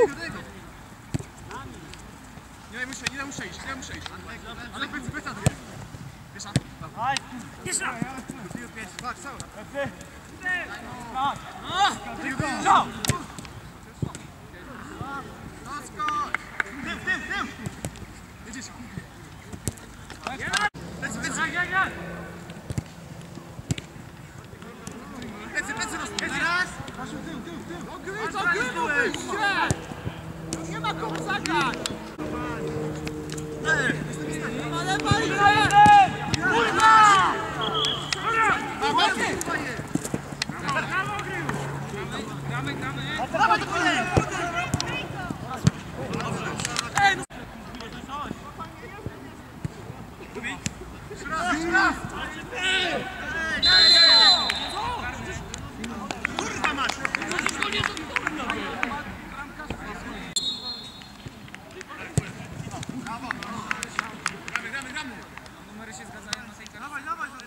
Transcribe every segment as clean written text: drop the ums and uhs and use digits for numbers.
Nie muszę iść. Ale pyta drugie. Piesza. Piesza! Patrz, cały. Tył! Jedziesz. Plecy, raz! Nie ma komu zagrać! Kurwa! Gramy! Dawaj do kolei! Raz! Kurwa masz! Gramy! Numery się zgadzają na sejce. Dawaj!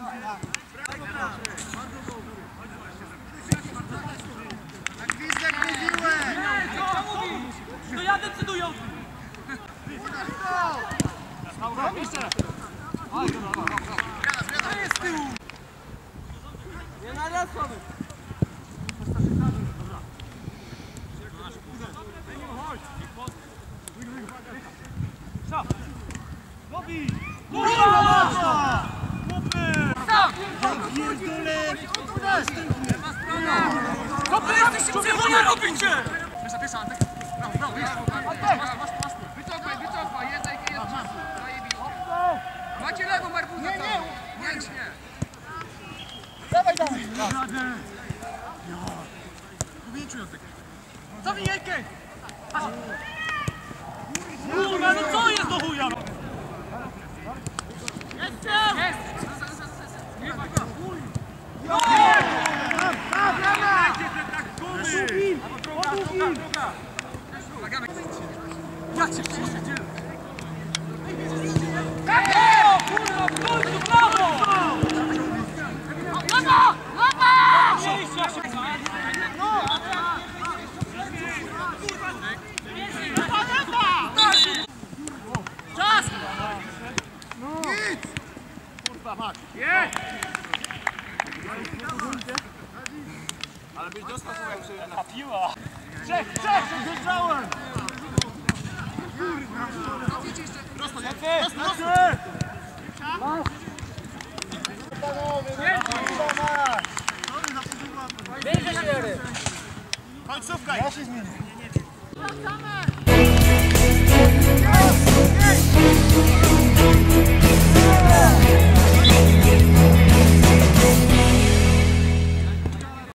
Na gwizdek mówiłem! To ja decyduję! To jest z tyłu! Nie narazamy! Robi! Kurwa! Tam! To wy jesteście czerwone robicie! Piesza, brawo, wycofaj, jest czas. Macie lewą marbuza tam. Nie. Dawaj. Cofnij Jejkę! Kurwa, no co jest do chuja? Jest! Ja cię przyjdzie. Kurwa, w końcu, brawo! Czas! Nic! Kurwa, mać. Jest! Ale byś dostał jak się A piła! Czek, zjeżdżałem! Prosto, nie? Bierze się! Końcówka! Ja się zmienię. Wracamy!